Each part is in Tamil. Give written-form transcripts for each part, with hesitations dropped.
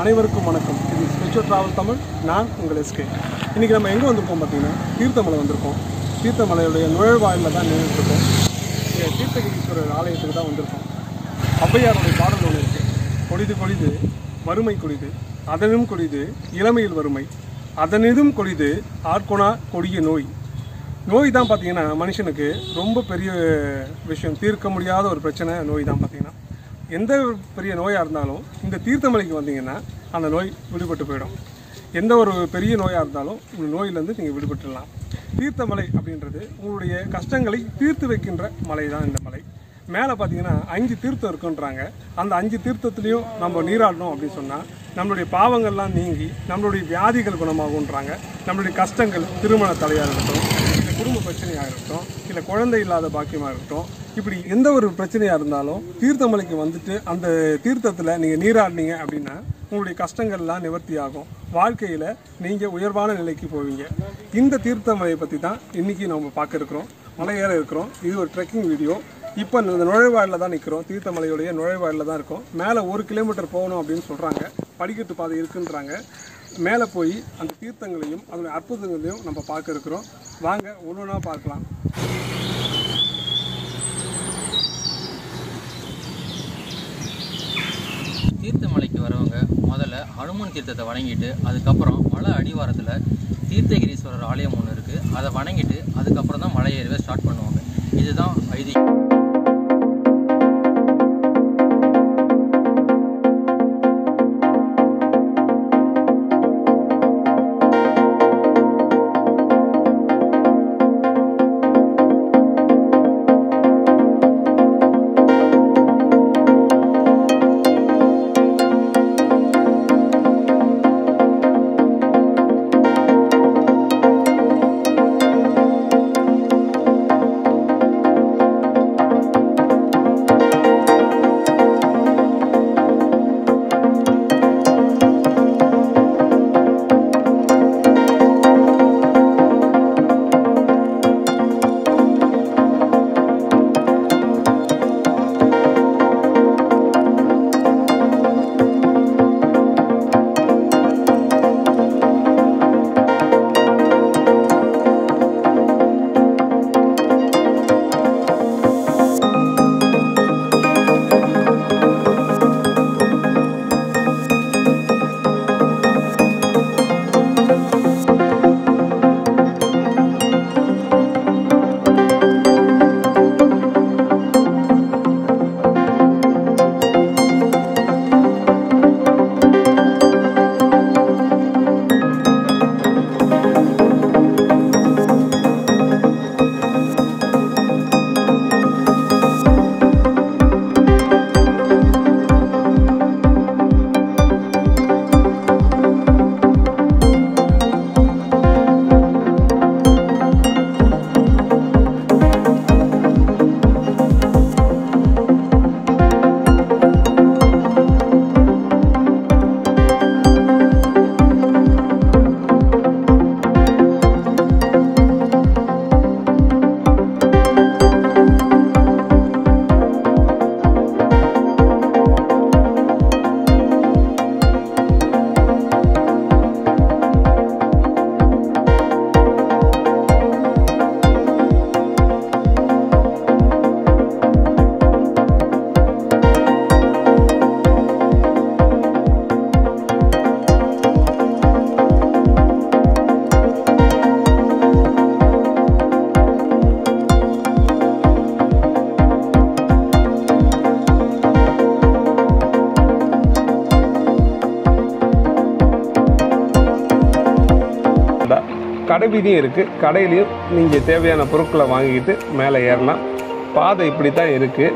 அனைவருக்கும் வணக்கம். இது ஸ்பெஷல் டிராவல் தமிழ். நான் உங்கள் எஸ்கே. இன்றைக்கி நம்ம எங்கே வந்திருக்கோம் பார்த்தீங்கன்னா, தீர்த்தமலை வந்திருக்கோம். தீர்த்தமலையுடைய நுழைவாயிலில் தான் நின்றுட்டுருக்கோம். இங்கே தீர்த்தகிரீஸ்வரர் ஆலயத்துக்கு தான் வந்திருக்கோம். ஔவையாருடைய பாடல் ஒன்று இருக்குது. கொடிது கொடிது வறுமை கொடிது, அதனும் கொடிது இளமையில் வறுமை, அதனிதும் கொடிது ஆர்கொணா கொடிய நோய். நோய் தான் பார்த்திங்கன்னா மனுஷனுக்கு ரொம்ப பெரிய விஷயம், தீர்க்க முடியாத ஒரு பிரச்சனை நோய் தான். பார்த்திங்கன்னா எந்த பெரிய நோயாக இருந்தாலும் இந்த தீர்த்தமலைக்கு வந்தீங்கன்னா அந்த நோய் விடுபட்டு போயிடும். எந்த ஒரு பெரிய நோயாக இருந்தாலும் இந்த நோயிலேருந்து நீங்கள் விடுபட்டுடலாம். தீர்த்தமலை அப்படின்றது உங்களுடைய கஷ்டங்களை தீர்த்து வைக்கின்ற மலை தான் இந்த மலை. மேலே பார்த்தீங்கன்னா 5 தீர்த்தம் இருக்குன்றாங்க. அந்த 5 தீர்த்தத்துலேயும் நம்ம நீராடணும் அப்படின்னு சொன்னால் நம்மளுடைய பாவங்கள்லாம் நீங்கி நம்மளுடைய வியாதிகள் குணமாகுன்றாங்க. நம்மளுடைய கஷ்டங்கள், திருமண தடையாக இருக்கட்டும், இல்லை குடும்ப பிரச்சனையாக இருக்கட்டும், இல்லை குழந்தை இல்லாத பாக்கியமாக இருக்கட்டும், இப்படி எந்த ஒரு பிரச்சனையாக இருந்தாலும் தீர்த்தமலைக்கு வந்துட்டு அந்த தீர்த்தத்தில் நீங்கள் நீராடினீங்க அப்படின்னா உங்களுடைய கஷ்டங்கள்லாம் நிவர்த்தி ஆகும். வாழ்க்கையில் நீங்கள் உயர்வான நிலைக்கு போவீங்க. இந்த தீர்த்தமலையை பற்றி தான் இன்றைக்கி நம்ம பார்க்க இருக்கிறோம். மலை ஏற இருக்கிறோம். இது ஒரு ட்ரெக்கிங் வீடியோ. இப்போ இந்த நுழைவாயிலில் தான் நிற்கிறோம். தீர்த்தமலையுடைய நுழைவாயிலில் தான் இருக்கும். மேலே 1 கிலோமீட்டர் போகணும் அப்படின்னு சொல்கிறாங்க. படிக்கட்டு பாதை இருக்குன்றாங்க. மேலே போய் அந்த தீர்த்தங்களையும் அதோடைய அற்புதங்களையும் நம்ம பார்க்க இருக்கிறோம். வாங்க ஒன்று ஒன்றா பார்க்கலாம். தீர்த்தமலைக்கு வரவங்க முதல்ல ஹனுமன் தீர்த்தத்தை வணங்கிட்டு அதுக்கப்புறம் மலை அடிவாரத்தில் தீர்த்தகிரீஸ்வரர் ஆலயம் ஒன்று இருக்குது. அதை வணங்கிட்டு அதுக்கப்புறம் தான் மலை ஏறவே ஸ்டார்ட் பண்ணுவாங்க. இதுதான் ஐதீகம். கடை வீதியும் இருக்குது. கடையிலையும் நீங்கள் தேவையான பொருட்களை வாங்கிக்கிட்டு மேலே ஏறலாம். பாதை இப்படி தான் இருக்குது.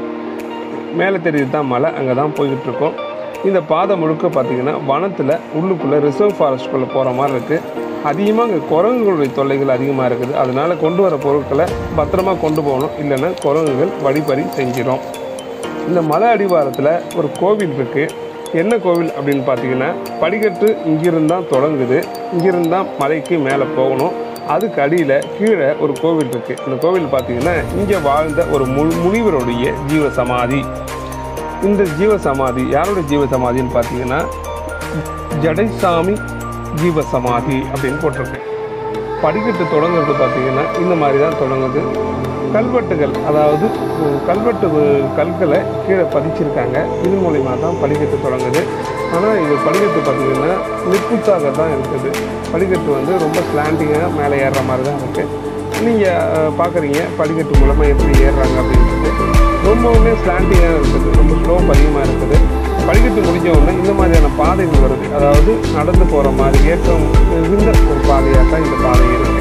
மேலே தெரியுது தான் மலை, அங்கே தான் போய்கிட்டு இருக்கோம். இந்த பாதை முழுக்க பார்த்திங்கன்னா வனத்தில் உள்ளுக்குள்ளே ரிசர்வ் ஃபாரஸ்ட்குள்ளே போகிற மாதிரி இருக்குது. அதிகமாக இங்கே குரங்குகளுடைய தொல்லைகள் அதிகமாக இருக்குது. அதனால் கொண்டு வர பொருட்களை பத்திரமா கொண்டு போகணும், இல்லைன்னா குரங்குகள் வழிப்பறி செஞ்சிடும். இந்த மலை அடிவாரத்தில் ஒரு கோவில் இருக்குது. என்ன கோவில் அப்படின்னு பார்த்தீங்கன்னா, படிக்கட்டு இங்கிருந்து தான் தொடங்குது. இங்கிருந்து தான் மலைக்கு மேலே போகணும். அதுக்கு அடியில் கீழே ஒரு கோவில் இருக்குது. இந்த கோவில் பார்த்தீங்கன்னா இங்கே வாழ்ந்த ஒரு முனிவருடைய ஜீவசமாதி. இந்த ஜீவசமாதி யாருடைய ஜீவசமாதின்னு பார்த்தீங்கன்னா ஜடைசாமி ஜீவசமாதி அப்படின்னு போட்டிருக்கு. படிக்கட்டு தொடங்குறது பார்த்திங்கன்னா இந்த மாதிரி தான் தொடங்குது. கல்வெட்டுகள், அதாவது கல்வெட்டு கற்களை கீழே பதிச்சிருக்காங்க. இது மூலிமா தான் படிக்கட்டு தொடங்குது. ஆனால் இது படிக்கட்டு பார்த்திங்கன்னா நிப்புத்தாக தான் இருக்குது. படிக்கட்டு ரொம்ப ஸ்லாண்டிங்காக மேலே ஏறுற மாதிரி தான் இருக்குது. நீங்கள் பார்க்குறீங்க படிக்கட்டு மூலமாக எப்படி ஏறுறாங்க அப்படின்றது. ரொம்பவுமே ஸ்லாண்டிங்காக இருக்குது, ரொம்ப ஸ்லோப் அதிகமாக இருக்குது. படிக்கட்டு முடிஞ்ச உடனே இந்த மாதிரியான பாதைகள் வருது. அதாவது நடந்து போகிற மாதிரி ஏற்றம் இருந்த ஒரு பாதையாக தான் இந்த பாதை இருக்குது.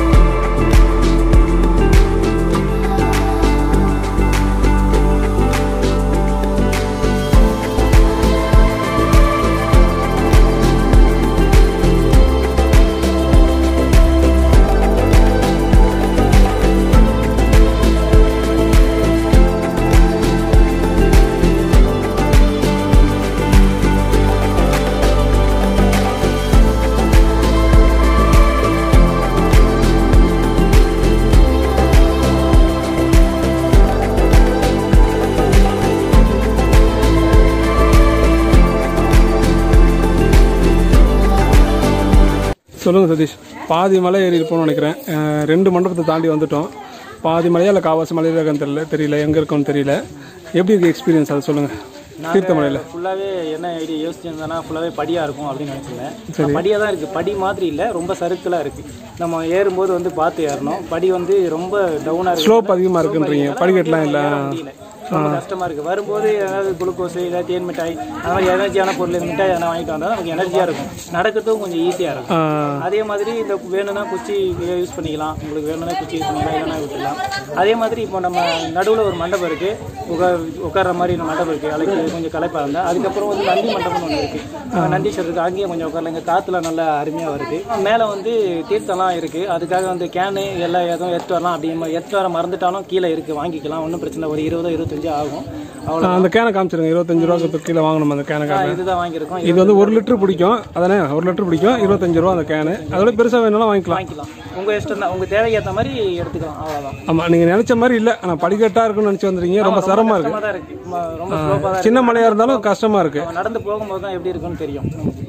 சொல்லுங்கள் சதீஷ், பாதி மலை ஏறி இருப்போம்னு நினைக்கிறேன். 2 மண்டபத்தை தாண்டி வந்துட்டோம். பாதி மலையா இல்லை காவாசி மலையில் இருக்கான்னு தெரியல, எங்கே இருக்கோன்னு தெரியல. எப்படி இருக்குது எக்ஸ்பீரியன்ஸ், அதை சொல்லுங்கள். தீர்த்தமலையில் ஃபுல்லாகவே என்ன ஐடியா யோசிச்சிருந்தேன்னா ஃபுல்லாகவே படியாக இருக்கும் அப்படின்னு நினச்சிருந்தேன். படியாக தான் இருக்குது, படி மாதிரி இல்லை, ரொம்ப சறுக்கலாக இருக்குது. நம்ம ஏறும்போது பார்த்து ஏறணும். படி ரொம்ப டவுனாக இருக்குது, ஸ்லோப் அதிகமாக இருக்குன்றீங்க. படிக்கட்டுலாம் இல்லை, ரொம்ப கஷ்டமாக இருக்குது. வரும்போது ஏதாவது குளுக்கோஸ் இல்லை தேன் மிட்டாய் அந்த மாதிரி எனர்ஜியான பொருள் மிட்டாய் எதனா வாங்கிட்டு வந்தால் நமக்கு எனர்ஜியாக இருக்கும், நடக்கிறதும் கொஞ்சம் ஈஸியாக இருக்கும். அதே மாதிரி இந்த வேணும்னா குச்சி யூஸ் பண்ணிக்கலாம், உங்களுக்கு வேணும்னா குச்சி யூஸ் பண்ணிக்கலாம், இல்லைனா விட்டுக்கலாம். அதே மாதிரி இப்போ நம்ம நடுவில் ஒரு மண்டபம் இருக்குது, உட்கார்ற மாதிரி மண்டபம் இருக்குது. அழைச்சி கொஞ்சம் களைப்பாக இருந்தால் அதுக்கப்புறம் நந்தி மண்டபம்னு ஒன்று இருக்குது, நந்தீஸ்வரர் இருக்குது. அங்கேயும் கொஞ்சம் உட்காரல, இங்கே காற்றுல நல்லா அருமையாக வருது. மேலே தீர்த்தம்லாம் இருக்குது. அதுக்காக கேனு எல்லாம் எதுவும் எடுத்து வரலாம். அப்படி எடுத்து வர மறந்துட்டாலும் கீழே இருக்குது, வாங்கிக்கலாம், ஒன்றும் பிரச்சனை. ஒரு 20-25 ஆகும். அவ்வளோ அந்த கேனை காமிச்சிருங்க. 25 ரூபா கீழே வாங்கணும் அந்த கேனை. இதுதான் வாங்கியிருக்கோம். இது 1 லிட்டர் பிடிக்கும், அதானே? 1 லிட்டர் பிடிக்கும், 25 ரூபா அந்த கேனு. அதோட பெருசாக வேணும்னா வாங்கிக்கலாம். உங்கள் இஷ்டம் தான், உங்கள் தேவைக்கு ஏற்ற மாதிரி எடுத்துக்கலாம், அவ்வளோதான். ஆமாம், நீங்கள் நினச்ச மாதிரி இல்லை. ஆனால் படிக்கட்டாக இருக்குன்னு நினச்சி வந்துருக்கீங்க, ரொம்ப சிரமமாக இருக்குது. ரொம்ப ஸ்லோப்பாக தான், சின்ன மலையாக இருந்தாலும் கஷ்டமாக இருக்குது. நடந்து போகும்போது தான் எப்படி இருக்குன்னு தெரியும்.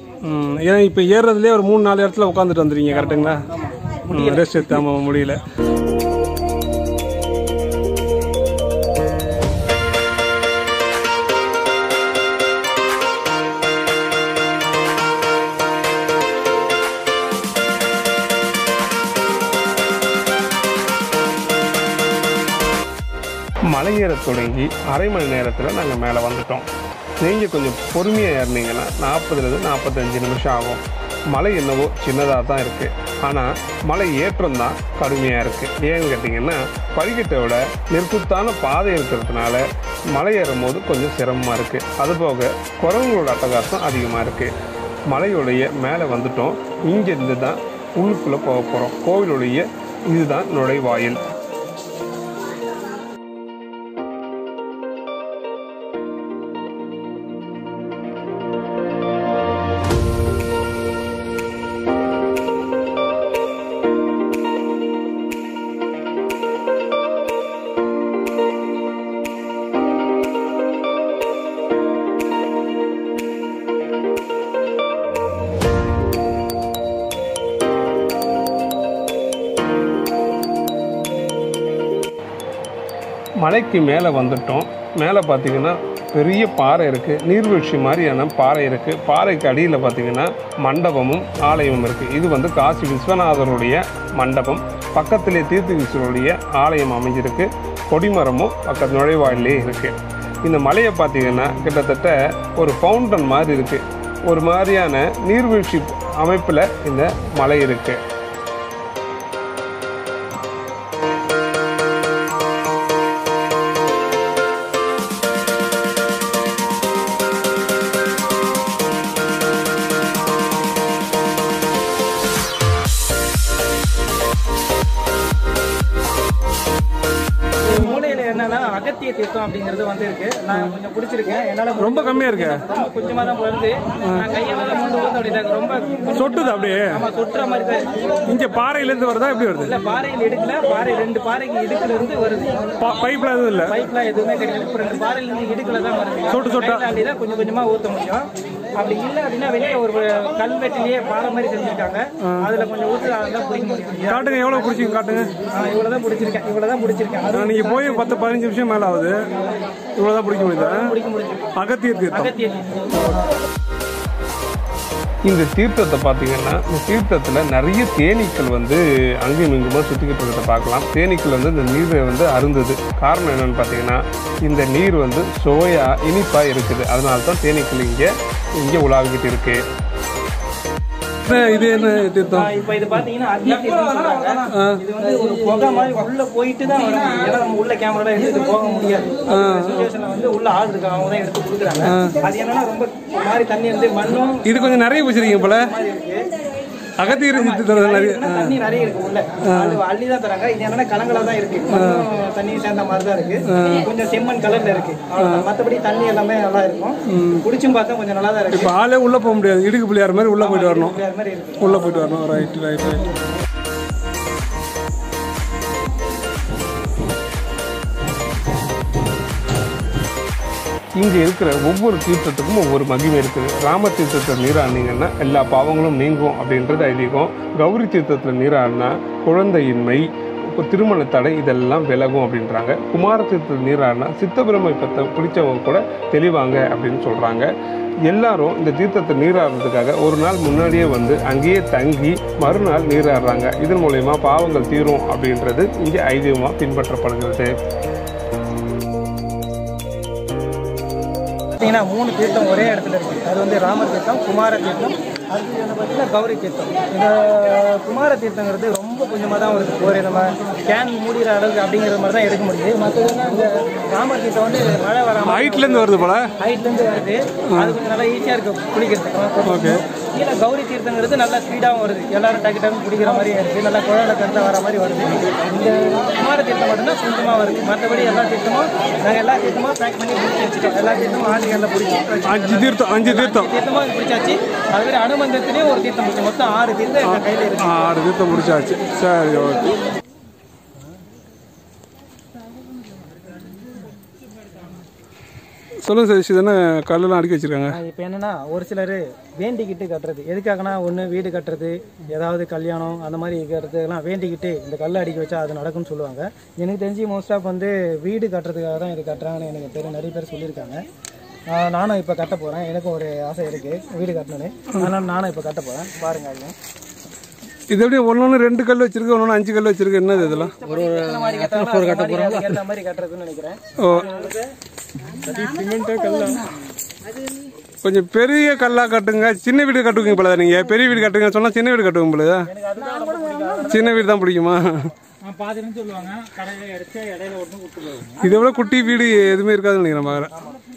ஏன்னா இப்போ ஏறுறதுலேயே ஒரு 3-4 இடத்துல உட்காந்துட்டு வந்துருக்கீங்க, கரெக்டுங்களா? ரெஸ்ட் எடுத்தாம முடியல. மலை ஏற தொடங்கி அரை மணி நேரத்தில் நாங்கள் மேலே வந்துட்டோம். நீங்கள் கொஞ்சம் பொறுமையாக ஏறினீங்கன்னா 40லேருந்து 45 நிமிஷம் ஆகும். மலை என்னவோ சின்னதாக தான் இருக்குது, ஆனால் மலை ஏற்றம் தான் கடுமையாக இருக்குது. ஏன்னு கேட்டிங்கன்னா படிக்கட்டை விட நெருக்குத்தான பாதை இருக்கிறதுனால மலை ஏறும்போது கொஞ்சம் சிரமமாக இருக்குது. அதுபோக குரங்குகளோட அட்டகாசம் அதிகமாக இருக்குது. மலையுடைய மேலே வந்துட்டோம். இங்கேருந்து தான் உள்ளுக்குள்ளே போக போகிறோம். கோவிலுடைய இதுதான் நுழைவாயில். மலைக்கு மேலே வந்துட்டோம். மேலே பார்த்திங்கன்னா பெரிய பாறை இருக்குது, நீர்வீழ்ச்சி மாதிரியான பாறை இருக்குது. பாறைக்கு அடியில் பார்த்திங்கன்னா மண்டபமும் ஆலயமும் இருக்குது. இது காசி விஸ்வநாதருடைய மண்டபம். பக்கத்திலே தீர்த்தகிரீஸ்வரருடைய ஆலயம் அமைஞ்சிருக்கு. கொடிமரமும் பக்கத்து நுழைவாயிலே இருக்குது. இந்த மலையை பார்த்திங்கன்னா கிட்டத்தட்ட ஒரு ஃபவுண்டன் மாதிரி இருக்குது. ஒரு மாதிரியான நீர்வீழ்ச்சி அமைப்பில் இந்த மலை இருக்குது. அகத்திய தீர்த்தம் அப்படிங்கிறது இருக்கு. நான் கொஞ்சம் பிடிச்சிருக்கேன். என்னால ரொம்ப கம்மியா இருக்கு, கொஞ்சமா தான் வருது. நான் கையால மூண்டு ஊத்த அப்படியே ரொம்ப சொட்டுது அப்படியே. ஆமா, சொட்டுற மாதிரி தான். இங்க பாறையில இருந்து வருதா, எப்படி வருது? இல்ல, பாறையில் எடுக்கல. பாறை 2 பாறைக்கு இடுக்குல இருந்து வருது. பைப்ல எதுவும் இல்ல, பைப்ல எதுவுமே கிடையாது. 2 பாறையில இருந்து இடுக்குல தான் வருது. சொட்டு சொட்டா தான் கொஞ்சம் கொஞ்சமா ஊத்த முடியும். அப்படி இல்லை அப்படின்னா வெளியே ஒரு கல்வெட்டிலேயே பாறை மாதிரி செஞ்சுருக்காங்க. அதில் கொஞ்சம் ஊற்று அதெல்லாம் பிடிக்க முடியும். காட்டுங்க, எவ்வளோ பிடிச்சிங்க காட்டுங்க. இவ்வளோதான் பிடிச்சிருக்கேன். நீங்கள் போய் 10-15 நிமிஷம் மேலே ஆகுது. இவ்வளோதான் பிடிக்க முடியுதா? பிடிக்க முடியும். அகத்தியர் தீர்த்தம். இந்த தீர்த்தத்தை பார்த்தீங்கன்னா இந்த தீர்த்தத்தில் நிறைய தேனீக்கள் வந்து அங்கேயும் இங்குமா சுற்றிக்கிட்டு இருக்கிறத பார்க்கலாம். தேனீக்கள் வந்து இந்த நீரை வந்து அருந்தது. காரணம் என்னென்னு பார்த்தீங்கன்னா இந்த நீர் வந்து சுவையாக இனிப்பாக இருக்குது. அதனால தான் தேனீக்கள் இங்கே உலாவிக்கிட்டு இருக்கு. இது என்ன தீர்த்தம்? இப்போ இது பார்த்தீங்கன்னா அக்னி தீர்த்தம் சொல்றாங்க. இது வந்து ஒரு புகை மாதிரி உள்ள போயிட்டு தான் வர முடியும். ஏன்னா நம்ம உள்ள கேமரா எடுத்துட்டு போக முடியாது. சிச்சுவேஷன்ல வந்து உள்ள ஆள் இருக்காங்க, அவங்க தான் எடுத்து கொடுக்குறாங்க. அது என்னன்னா ரொம்ப மாதிரி தண்ணி வந்து மண்ணும் இது கொஞ்சம் நிறைய வச்சிருக்கீங்க போல. அகத்தியர் நிறைய தண்ணி நிறைய இருக்கு உள்ள. அது அள்ளி தான் தராங்க. இது என்னன்னா கலங்களா தான் இருக்கு. தண்ணி சேர்ந்த மாதிரி தான் இருக்கு. கொஞ்சம் செம்மண் கலர்ல இருக்கு. மற்றபடி தண்ணி எல்லாமே நல்லா இருக்கும். குடிச்சும் பார்த்தா கொஞ்சம் நல்லா தான் இருக்கு. இப்போ ஆளே உள்ள போக முடியாது. இடுக்கு பிள்ளையார் மாதிரி உள்ள போயிட்டு வரணும். உள்ள போயிட்டு வரணும். ரைட். இங்கே இருக்கிற ஒவ்வொரு தீர்த்தத்துக்கும் ஒவ்வொரு மகிமை இருக்குது. ராம தீர்த்தத்தில் நீராடினீங்கன்னா எல்லா பாவங்களும் நீங்கும் அப்படின்றது ஐதீகம். கௌரி தீர்த்தத்தில் நீராடினா குழந்தையின்மை, திருமண தடை இதெல்லாம் விலகும் அப்படின்றாங்க. குமார தீர்த்தத்தில் நீராடினா சித்தபிரமை பற்ற பிடிச்சவங்க கூட தெளிவாங்க அப்படின்னு சொல்கிறாங்க. எல்லாரும் இந்த தீர்த்தத்தை நீராடுறதுக்காக ஒரு நாள் முன்னாடியே வந்து அங்கேயே தங்கி மறுநாள் நீராடுறாங்க. இதன் மூலயமா பாவங்கள் தீரும் அப்படின்றது இங்கே ஐதீகமாக பின்பற்றப்படுகிறது. பார்த்தீங்கன்னா 3 தீர்த்தம் ஒரே இடத்துல இருக்கு. அது வந்து ராமர் தீர்த்தம், குமார தீர்த்தம், அதுக்கு பார்த்தீங்கன்னா கௌரி தீர்த்தம். இந்த குமார தீர்த்தங்கிறது ரொம்ப கொஞ்சமாக தான் வருது. ஒரு நம்ம கேன் மூடிற அளவுக்கு அப்படிங்கிற மாதிரி தான் எடுக்க முடியுது. மற்றதுன்னா இந்த ராமர் தீர்த்தம் வந்து மழை வராமல் ஹைட்லேருந்து வருது போல. ஹைட்லேருந்து வருது. அது கொஞ்சம் நல்லா ஈஸியாக இருக்குது குளிக்கிறதுக்கு. ஓகே. கீழே கௌரி தீர்த்தங்கிறது நல்லா ஸ்பீடாகவும் வருது. எல்லாரும் டக்கு குடிக்கிற மாதிரி இருக்குது. நல்லா குழந்தை கருத்தை வர மாதிரி வருது. இந்த குமார தீர்த்தம் மட்டும்தான் கொஞ்சமாக வருது. மற்றபடி எல்லா தீர்த்தமும் நாங்கள் எல்லா தீர்த்தமும் பேக் பண்ணி பிடிச்சி வச்சுட்டோம். எல்லா தீர்த்தமும் ஆண்டுகளில் பிடிச்சி 5 தீர்த்தமாக பிடிச்சாச்சு. அதுமாதிரி அனுமந்தத்திலேயே ஒரு தீர்த்தம் பிடிச்சி மொத்தம் 6 தீர்த்தம் எங்கள் கையில் இருக்கு. 6 தீர்த்தம் பிடிச்சாச்சு. சரி, ஓகே. சொல்லுங்கள் சார். இது என்ன கல்லெல்லாம் அடுக்கி வச்சுருக்காங்க? இப்போ என்னென்னா ஒரு சிலர் வேண்டிக்கிட்டு கட்டுறது. எதுக்காகனா ஒன்று வீடு கட்டுறது, ஏதாவது கல்யாணம் அந்த மாதிரி கட்டுறதுக்கெல்லாம் வேண்டிக்கிட்டு இந்த கல்லை அடிக்க வச்சா அது நடக்கும்னு சொல்லுவாங்க. எனக்கு தெரிஞ்சு மோஸ்ட் ஆஃப் வந்து வீடு கட்டுறதுக்காக தான் இது கட்டுறாங்கன்னு எனக்கு தெரியும். நிறைய பேர் சொல்லியிருக்காங்க. நானும் இப்போ கட்ட போகிறேன். எனக்கும் ஒரு ஆசை இருக்குது வீடு கட்டணுன்னு. அதனால் நானும் இப்போ கட்ட போகிறேன். பாருங்கள். ஐயா இது எப்படி ஒன்று 2 கல் வச்சிருக்கு, ஒன்று 5 கல் வச்சிருக்கு? என்னது இதெல்லாம்? ஒரு ஏற்ற மாதிரி கட்டுறதுன்னு நினைக்கிறேன். கொஞ்சம் பெரிய கல்லா கட்டுங்க. சின்ன வீடு கட்டுவீங்க போல. நீங்க பெரிய வீடு கட்டுங்க சொன்னா சின்ன வீடு கட்டுவீங்க போல. சின்ன வீடு தான் பிடிக்குமா? இதை விட குட்டி வீடு எதுவுமே இருக்காதுன்னு நினைக்கிறேன்.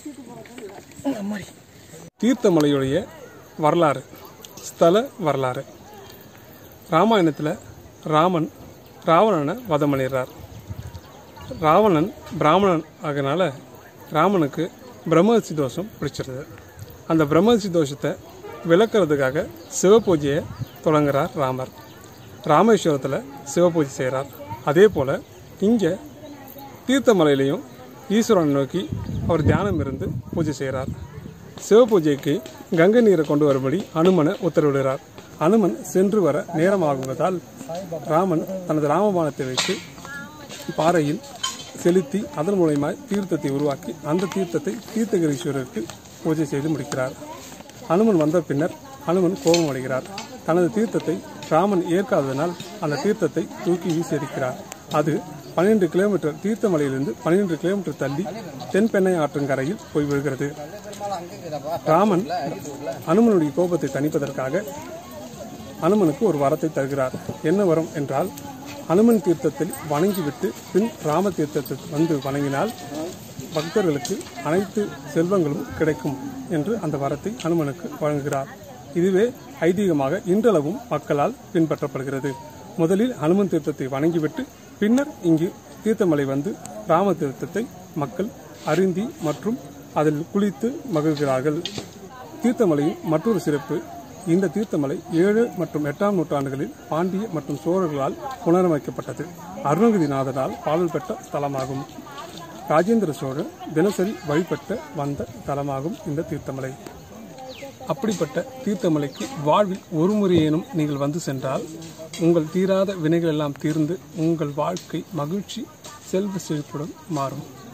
தீர்த்தமலையுடைய வரலாறு, ஸ்தல வரலாறு. ராமாயணத்தில் ராமன் ராவணனை வதம் பண்ணிடுறார். ராவணன் பிராமணன் ஆகினால ராமனுக்கு பிரம்மஹத்தி தோஷம் பிடிச்சிருது. அந்த பிரம்மஹத்தி தோஷத்தை விளக்குறதுக்காக சிவபூஜையை தொடங்குகிறார் ராமர். ராமேஸ்வரத்தில் சிவபூஜை செய்கிறார். அதே போல் இங்கே தீர்த்தமலையிலையும் ஈஸ்வரனை நோக்கி அவர் தியானம் இருந்து பூஜை செய்கிறார். சிவபூஜைக்கு கங்கை நீரை கொண்டு வரும்படி அனுமனை உத்தரவிடுகிறார். அனுமன் சென்று வர நேரமாகுவதால் ராமன் தனது ராமபாணத்தை வைத்து பாறையில் செலுத்தி அதன் மூலமாக தீர்த்தத்தை உருவாக்கி அந்த தீர்த்தத்தை தீர்த்தகிரீஸ்வரருக்கு பூஜை செய்து முடிக்கிறார். அனுமன் வந்த பின்னர் அனுமன் கோபம் அடைகிறார். தனது தீர்த்தத்தை ராமன் ஏற்காததனால் அந்த தீர்த்தத்தை தூக்கி வீசி எறிக்கிறார். அது 12 கிலோமீட்டர் தீர்த்தமலையிலிருந்து 12 கிலோமீட்டர் தள்ளி தென்பெண்ணை ஆற்றங்கரையில் போய் விழுகிறது. ராமன் அனுமனுடைய கோபத்தை தணிப்பதற்காக அனுமனுக்கு ஒரு வரத்தை தருகிறார். என்ன வரம் என்றால், அனுமன் தீர்த்தத்தில் வணங்கிவிட்டு பின் ராம தீர்த்தத்தில் வந்து வணங்கினால் பக்தர்களுக்கு அனைத்து செல்வங்களும் கிடைக்கும் என்று அந்த வரத்தை அனுமனுக்கு வழங்குகிறார். இதுவே ஐதீகமாக இன்றளவும் மக்களால் பின்பற்றப்படுகிறது. முதலில் அனுமன் தீர்த்தத்தை வணங்கிவிட்டு பின்னர் இங்கு தீர்த்தமலை வந்து ராம தீர்த்தத்தை மக்கள் அருந்தி மற்றும் அதில் குளித்து மகிழ்கிறார்கள். தீர்த்தமலையின் மற்றொரு சிறப்பு, இந்த தீர்த்தமலை 7 மற்றும் 8ஆம் நூற்றாண்டுகளில் பாண்டிய மற்றும் சோழர்களால் புனரமைக்கப்பட்டது. அருணகிரிநாதரால் பாடல் பெற்ற ஸ்தலமாகும். ராஜேந்திர சோழர் தினசரி வழிபட்ட வந்த தலமாகும் இந்த தீர்த்தமலை. அப்படிப்பட்ட தீர்த்தமலைக்கு வாழ்வில் ஒரு முறையேனும் நீங்கள் வந்து சென்றால் உங்கள் தீராத வினைகள் எல்லாம் தீர்ந்து உங்கள் வாழ்க்கை மகிழ்ச்சி செல்வ செழிப்புடன் மாறும்.